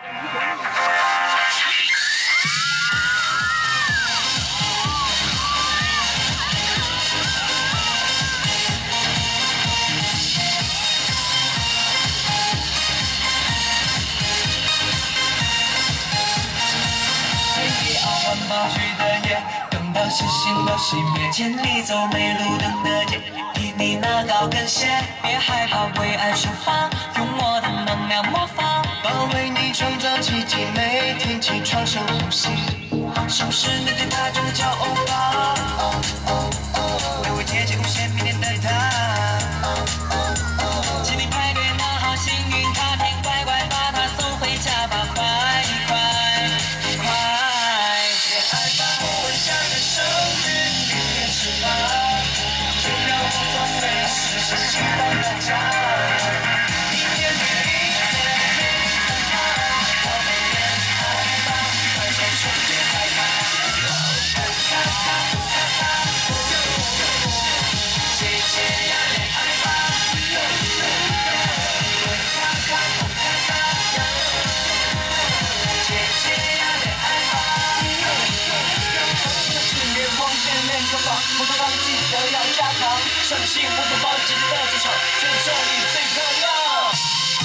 冒去的夜，等到星星都熄灭，千里走没路灯的街，替你拿高跟鞋，别害怕为爱出发，用我的能量魔法，帮为你创造奇迹，每天起床深呼吸，是不是你对他真的叫欧巴？为我姐姐贡献明天的他，请你排队拿好幸运卡片，乖乖把他送回家吧，快快快！下个生日，明天吃饭，就让我做随时是喜欢的家。一天比一天美丽灿烂，我们恋爱吧，快点冲别害怕。咔咔咔咔，姐姐呀恋爱吧，咔咔咔咔，姐姐呀恋爱吧。不可放弃的要加强，相信不可放弃的主场，在这里最漂亮。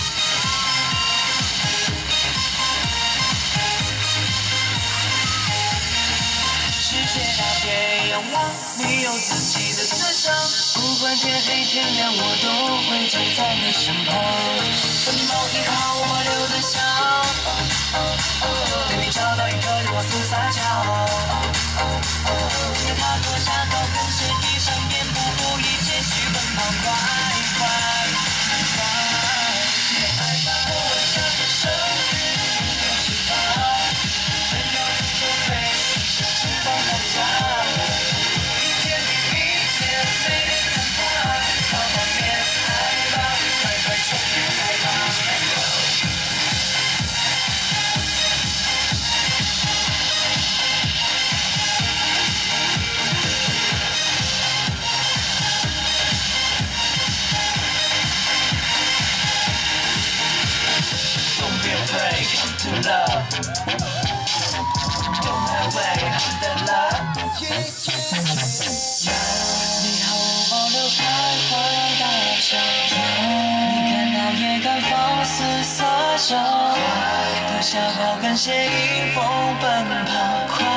世界大别仰望，你有自己的志向，不管天黑天亮，我都会站在你身旁。分某一号我留着香，等你找到一个人往死撒娇。请他脱下高跟鞋，闭上眼，不顾一切去奔跑，快快快！恋爱吧，我想着生日，明天吃饭，只要你说对，是时光的家。一天比一天美丽灿烂，好好恋爱吧，快快冲别害怕。Don't be afraid, come to love. Don't have way, I'm the love. 你好，我保留开怀大笑。你看那夜赶放肆撒娇，脱下高跟鞋迎风奔跑，快